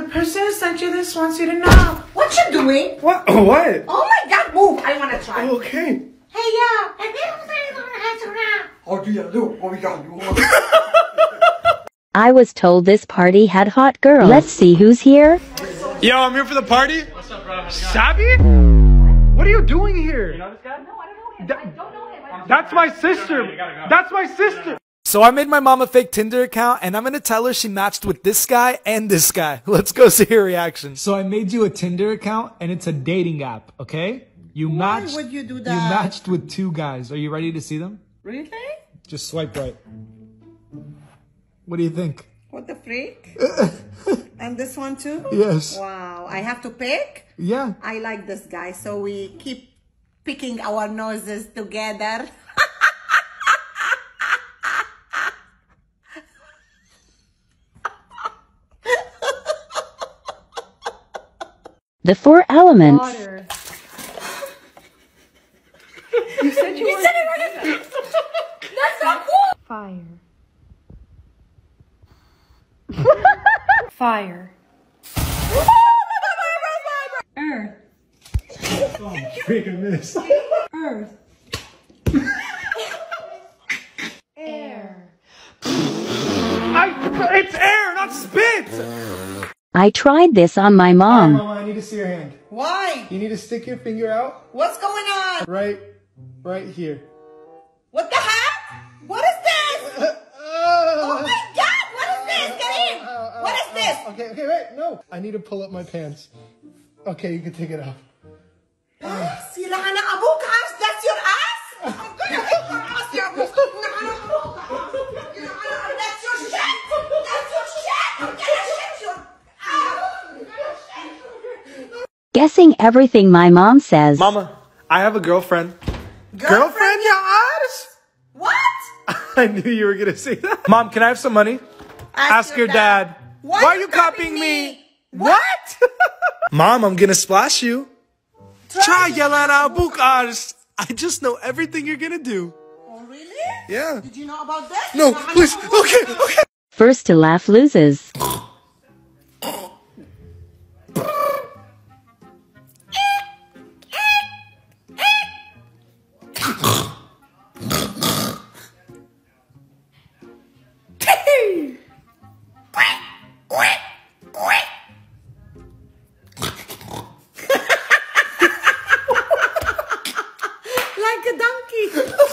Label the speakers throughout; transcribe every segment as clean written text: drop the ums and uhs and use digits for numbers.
Speaker 1: The person who sent you this wants you to know.
Speaker 2: What you doing?
Speaker 1: What? What?
Speaker 2: Oh my God, move. I want to try.
Speaker 1: Okay.
Speaker 2: Hey, yeah.
Speaker 3: I was told this party had hot girls. Let's see who's here.
Speaker 1: Yo, I'm here for the party. What's up, bro? Sabi? What are you doing here? You know this guy? No, I don't know him. I don't know him. That's my sister. That's my sister. So I made my mom a fake Tinder account, and I'm gonna tell her she matched with this guy and this guy. Let's go see her reaction. So I made you a Tinder account, and it's a dating app, okay?
Speaker 2: Why would you do that?
Speaker 1: You matched with 2 guys. Are you ready to see them?
Speaker 2: Really?
Speaker 1: Just swipe right. What do you think?
Speaker 2: What the freak? And this one too?
Speaker 1: Yes.
Speaker 2: Wow. I have to pick?
Speaker 1: Yeah.
Speaker 2: I like this guy, so we keep picking our noses together.
Speaker 3: The 4 elements.
Speaker 4: Water. You said you were.
Speaker 2: That's not cool!
Speaker 4: Fire. Fire. Earth.
Speaker 1: Oh, freaking miss.
Speaker 4: Earth. Air.
Speaker 1: It's air, not spit!
Speaker 3: I tried this on my
Speaker 1: Alright,
Speaker 3: mom.
Speaker 1: Mama, I need to see your hand.
Speaker 2: Why?
Speaker 1: You need to stick your finger out.
Speaker 2: What's going on?
Speaker 1: Right here.
Speaker 2: What the heck? What is this? Oh my God! What is this? Get in! What is this?
Speaker 1: Okay, wait, no. I need to pull up my pants. Okay, you can take it off.
Speaker 2: Sila ka na abukas! That's your ass? I'm gonna hit your ass, your abukas! That's your shit! That's your shit! I'm gonna shit your ass!
Speaker 3: Guessing everything my mom says.
Speaker 1: Mama, I have a girlfriend. Girlfriend, yours?
Speaker 2: What?
Speaker 1: I knew you were gonna say that. Mom, can I have some money? Ask your dad.
Speaker 2: Why
Speaker 1: are you copying me? What? Mom, I'm gonna splash you. Try yelana bukas. I just know everything you're gonna do.
Speaker 2: Oh, really?
Speaker 1: Yeah.
Speaker 2: Did you know about this?
Speaker 1: No, please. Okay.
Speaker 3: First to laugh loses.
Speaker 2: Like a donkey.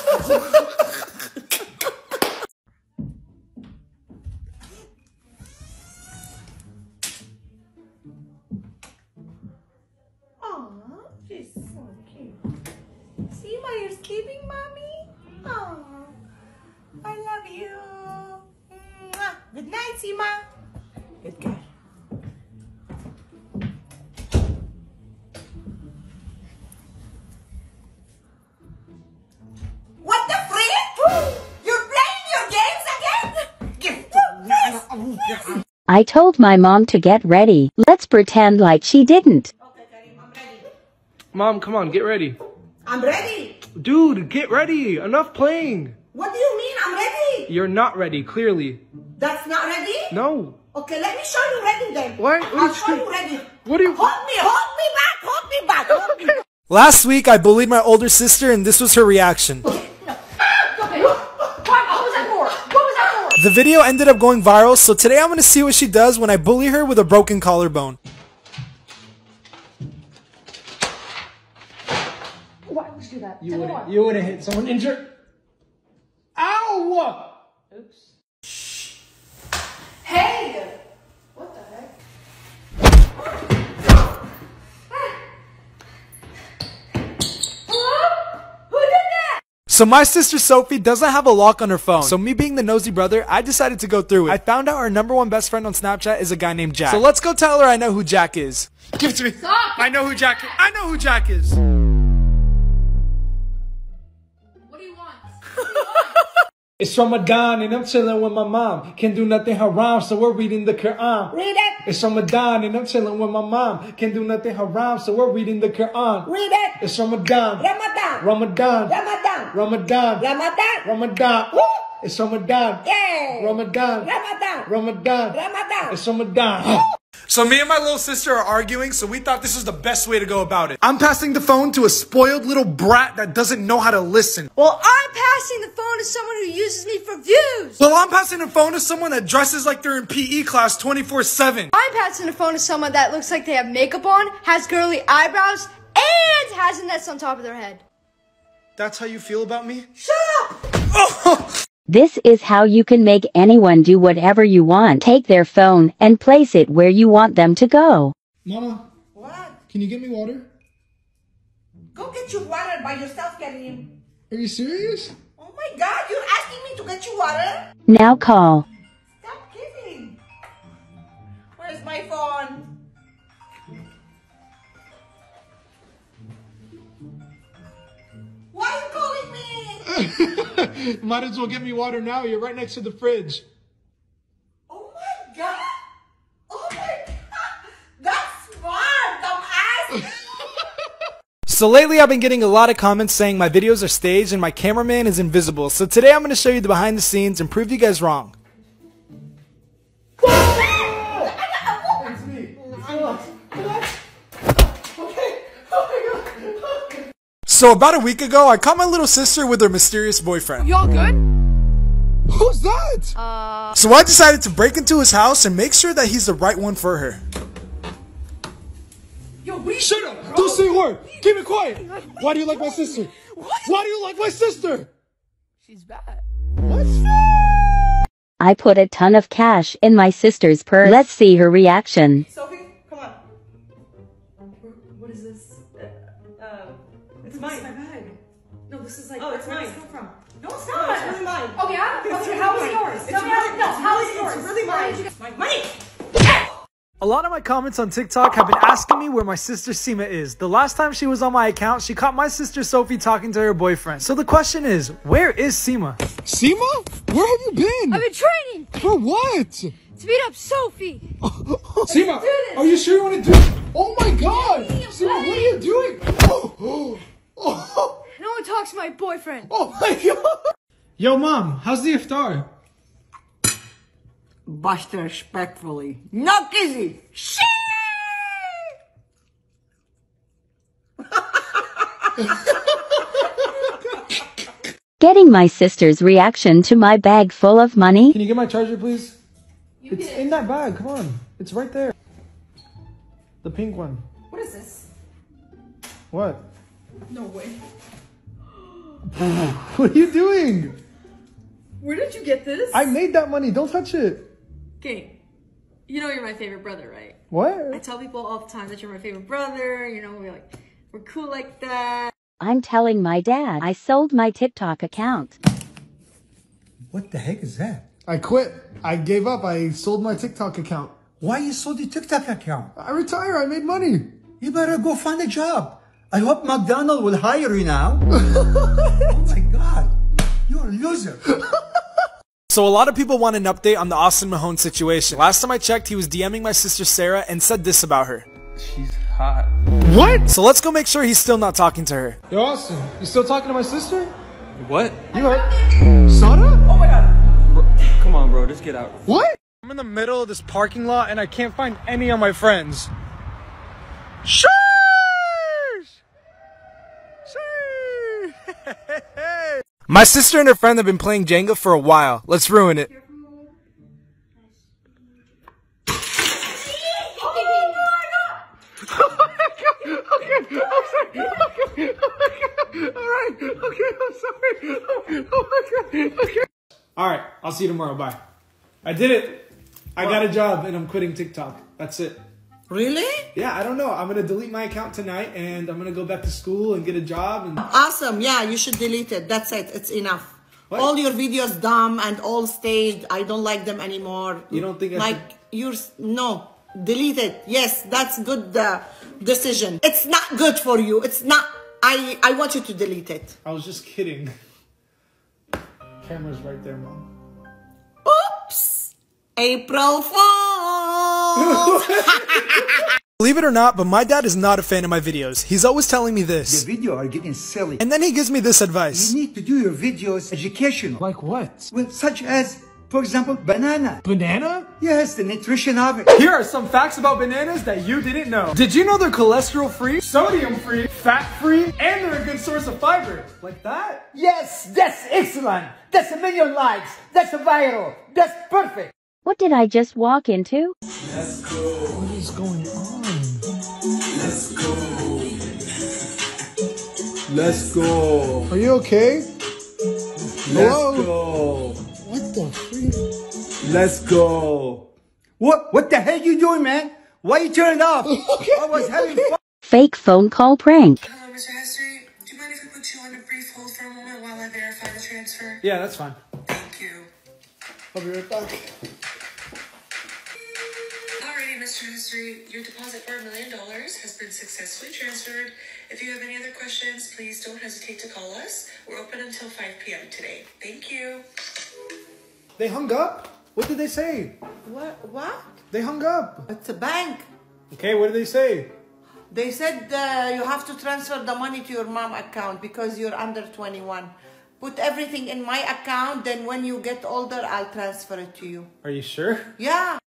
Speaker 2: Aw, she's so cute. See why you're sleeping, mommy? Aw, I love you. Mwah. Good night, Sima. Good girl. What the freak? You're playing your games again?
Speaker 3: I told my mom to get ready. Let's pretend like she didn't.
Speaker 2: Okay, Karim, I'm ready.
Speaker 1: Mom, come on, get ready.
Speaker 2: I'm ready.
Speaker 1: Dude, get ready. Enough playing.
Speaker 2: What do you mean I'm ready?
Speaker 1: You're not ready, clearly.
Speaker 2: That's not ready?
Speaker 1: No.
Speaker 2: Okay, let me show you ready then.
Speaker 1: What?
Speaker 2: I'll show you ready.
Speaker 1: What are you...
Speaker 2: Hold me back, hold me back, hold me back.
Speaker 1: Last week, I bullied my older sister, and this was her reaction. The video ended up going viral, so today I'm gonna see what she does when I bully her with a broken collarbone.
Speaker 4: Why would you do that?
Speaker 1: You wouldn't hit someone injured. Ow!
Speaker 4: Oops. Hey! What the heck? Hello? Who did that?
Speaker 1: So my sister Sophie doesn't have a lock on her phone. So me being the nosy brother, I decided to go through it. I found out our #1 best friend on Snapchat is a guy named Jack. So let's go tell her I know who Jack is. Give it to me.
Speaker 4: Stop!
Speaker 1: I know who Jack is. I know who Jack is.
Speaker 4: What do you want?
Speaker 1: It's Ramadan and I'm chilling with my mom. Can't do nothing haram, so we're reading the Quran.
Speaker 2: Read it.
Speaker 1: It's Ramadan and I'm chilling with my mom. Can't do nothing haram, so we're reading the Quran.
Speaker 2: Read it.
Speaker 1: It's Ramadan.
Speaker 2: Ramadan.
Speaker 1: Ramadan.
Speaker 2: Ramadan.
Speaker 1: Ramadan.
Speaker 2: Ramadan.
Speaker 1: Ramadan.
Speaker 2: Woo!
Speaker 1: It's Ramadan.
Speaker 2: Yay.
Speaker 1: Ramadan.
Speaker 2: Ramadan.
Speaker 1: Ramadan.
Speaker 2: Ramadan.
Speaker 1: It's Ramadan. So me and my little sister are arguing, so we thought this was the best way to go about it. I'm passing the phone to a spoiled little brat that doesn't know how to listen.
Speaker 5: Well, I'm passing the phone to someone who uses me for views.
Speaker 1: Well, I'm passing the phone to someone that dresses like they're in PE class 24/7.
Speaker 5: I'm passing the phone to someone that looks like they have makeup on, has girly eyebrows, and has a nest on top of their head.
Speaker 1: That's how you feel about me?
Speaker 5: Shut up!
Speaker 1: Oh.
Speaker 3: This is how you can make anyone do whatever you want. Take their phone and place it where you want them to go.
Speaker 1: Mama.
Speaker 2: What?
Speaker 1: Can you get me water?
Speaker 2: Go get you water by yourself, Karim.
Speaker 1: Are you serious?
Speaker 2: Oh my God, you're asking me to get you water?
Speaker 3: Now call.
Speaker 2: Stop kidding. Where's my phone? Why are you calling me?
Speaker 1: Might as well get me water now. You're right next to the fridge.
Speaker 2: Oh my God. Oh my God. That's smart, dumbass.
Speaker 1: So lately I've been getting a lot of comments saying my videos are staged and my cameraman is invisible. So today I'm going to show you the behind the scenes and prove you guys wrong. It's me. So about a week ago, I caught my little sister with her mysterious boyfriend.
Speaker 4: Y'all good?
Speaker 1: Who's that? So I decided to break into his house and make sure that he's the right one for her.
Speaker 4: Yo, we
Speaker 1: Shut up! Don't say a word! Keep it quiet! Why do you like my sister?
Speaker 4: What?
Speaker 1: Why do you like my sister?
Speaker 4: She's bad.
Speaker 1: What?
Speaker 3: I put a ton of cash in my sister's purse. Let's see her reaction.
Speaker 2: Sophie, come on.
Speaker 4: What is this?
Speaker 2: It's mine.
Speaker 4: my bag. No, this is like.
Speaker 2: Oh, it's
Speaker 4: where
Speaker 2: mine.
Speaker 4: does this come from?
Speaker 2: No, it's not. It's really mine.
Speaker 4: Oh yeah.
Speaker 2: It's
Speaker 4: Okay,
Speaker 2: really
Speaker 4: how is
Speaker 2: mine.
Speaker 4: it yours?
Speaker 2: It's
Speaker 4: Tell me
Speaker 2: really-
Speaker 4: how is it yours?
Speaker 2: It's really mine. It's my money.
Speaker 1: A lot of my comments on TikTok have been asking me where my sister Seema is. The last time she was on my account, she caught my sister Sophie talking to her boyfriend. So the question is, where is Seema? Seema? Where have you been?
Speaker 5: I've been training
Speaker 1: For what?
Speaker 5: to beat up Sophie.
Speaker 1: Seema, are you sure you want to do it? Oh my god! Seema, what are you doing?
Speaker 5: No one talks to my boyfriend.
Speaker 1: Oh my god! Yo mom, how's the iftar?
Speaker 2: Basta respectfully. No kissy. Shit!
Speaker 3: Getting my sister's reaction to my bag full of money.
Speaker 1: Can you get my charger please? It's in that bag, come on. It's right there. The pink one.
Speaker 4: What is this?
Speaker 1: What?
Speaker 4: No way.
Speaker 1: What are you doing?
Speaker 4: Where did you get this?
Speaker 1: I made that money, don't touch it.
Speaker 4: Okay. You know you're my favorite brother, right? I
Speaker 1: What?
Speaker 4: tell people all the time that you're my favorite brother. You know, we're cool like that.
Speaker 3: I'm telling my dad I sold my TikTok account.
Speaker 6: What the heck is that?
Speaker 1: I quit. I gave up. I sold my TikTok account.
Speaker 6: Why you sold your TikTok account?
Speaker 1: I retire. I made money.
Speaker 6: You better go find a job. I hope McDonald's will hire you now. Oh my God. You're a loser.
Speaker 1: So a lot of people want an update on the Austin Mahone situation. Last time I checked, he was DMing my sister Sarah and said this about her.
Speaker 7: She's hot.
Speaker 1: What? So let's go make sure he's still not talking to her. Yo, Austin, you still talking to my sister?
Speaker 7: What?
Speaker 1: You heard? Soda? Oh my god.
Speaker 7: Come on, bro. Just get out.
Speaker 1: What? I'm in the middle of this parking lot and I can't find any of my friends. Sheesh! Sheesh! My sister and her friend have been playing Jenga for a while. Let's ruin it. Alright, I'll see you tomorrow. Bye. I did it. I got a job and I'm quitting TikTok. That's it.
Speaker 2: Really?
Speaker 1: Yeah, I don't know. I'm going to delete my account tonight and I'm going to go back to school and get a job. And
Speaker 2: Awesome. Yeah, you should delete it. That's it. It's enough.
Speaker 1: What?
Speaker 2: All your videos dumb and all staged. I don't like them anymore.
Speaker 1: You don't think I
Speaker 2: like no, delete it. Yes, that's good decision. It's not good for you. It's not. I want you to delete it.
Speaker 1: I was just kidding. Camera's right there, Mom.
Speaker 2: Oops. April Fool.
Speaker 1: Believe it or not, but my dad is not a fan of my videos. He's always telling me
Speaker 6: The
Speaker 1: this.
Speaker 6: video are getting silly.
Speaker 1: And then he gives me this advice.
Speaker 6: You need to do your videos educational.
Speaker 1: Like what?
Speaker 6: Well, such as For example, banana.
Speaker 1: Banana?
Speaker 6: Yes, the nutrition of it.
Speaker 1: Here are some facts about bananas that you didn't know. Did you know they're cholesterol-free, sodium-free, fat-free, and they're a good source of fiber? Like that?
Speaker 8: Yes, that's excellent. That's a million likes. That's a viral. That's perfect.
Speaker 3: What did I just walk into?
Speaker 6: Let's go.
Speaker 1: What is going on?
Speaker 6: Let's go. Let's go.
Speaker 1: Are you okay?
Speaker 6: Let's go.
Speaker 1: What the freak?
Speaker 6: Let's go. What the hell you doing, man? Why you turn it off? I was having fun.
Speaker 3: Fake phone call prank.
Speaker 2: Hello, Mr. Hester. Do you mind if I put you on a brief hold for a moment while I verify the transfer?
Speaker 1: Yeah, that's fine.
Speaker 2: Thank you.
Speaker 1: I'll be right back.
Speaker 2: Alrighty, Mr. History, your deposit for $1 million has been successfully transferred. If you have any other questions, please don't hesitate to call us. We're open until 5 p.m. today. Thank you.
Speaker 1: They hung up? What did they say?
Speaker 2: What?
Speaker 1: They hung up.
Speaker 2: It's a bank.
Speaker 1: Okay, what did they say?
Speaker 2: They said you have to transfer the money to your mom account because you're under 21. Put everything in my account, then when you get older, I'll transfer it to you.
Speaker 1: Are you sure?
Speaker 2: Yeah.